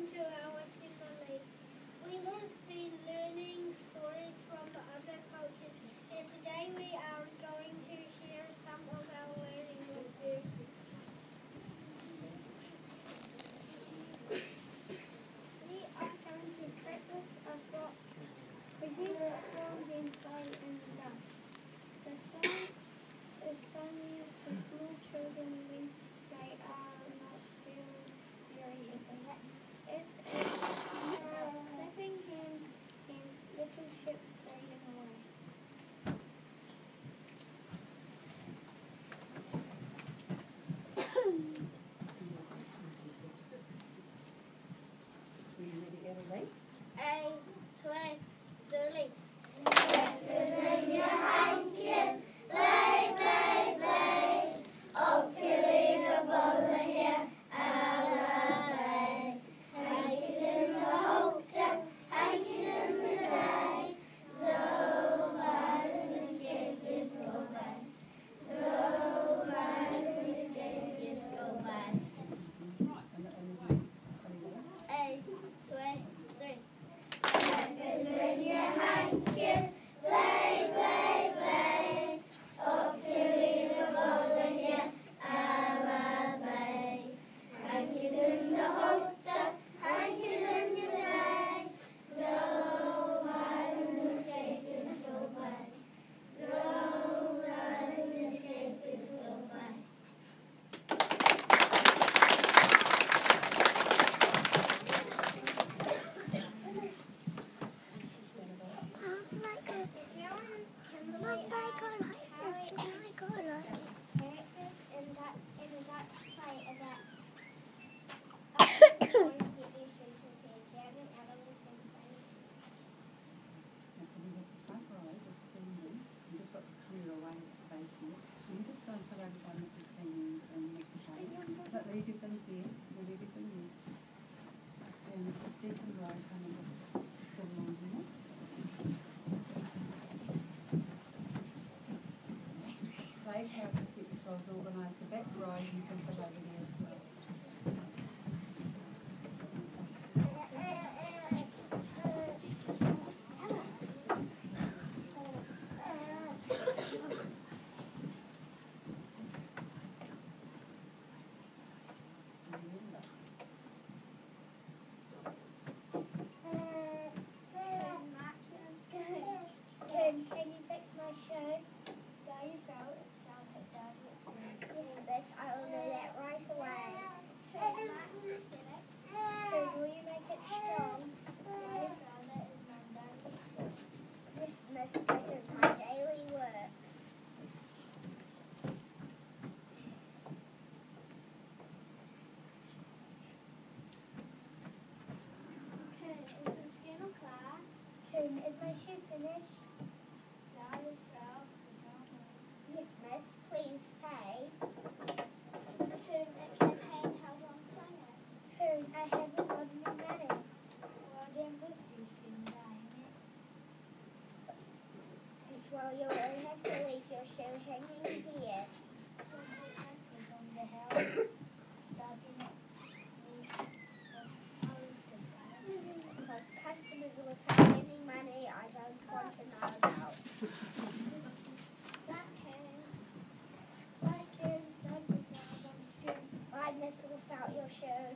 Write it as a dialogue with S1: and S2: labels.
S1: welcome to our assembly. We have been learning stories from other cultures, and today we are going to share some of our learning with you. We are going to practice a song, present a song, then play and dance. The song is sung to small children when they are not feeling very happy. It is clapping hands and little ships sailing away. Ein, zwei, drei.
S2: How to keep yourselves organised. The back row you can put over there as well.
S1: Can you fix my shirt? Daddy fell and sound it, Daddy. Yes, miss, I will do that right away. Will you make it strong? Daddy found it is my daddy's work. Yes, miss, this is my daily work. Is the skin clear? Is my shoe finished? Yes, miss, please pay. It can pay how long time? I haven't got any money. Well, then this is soon dying. Well, you will have to leave your shoe hanging here. On the house. Because customers without any money, I don't want to know about. I miss without your shoes.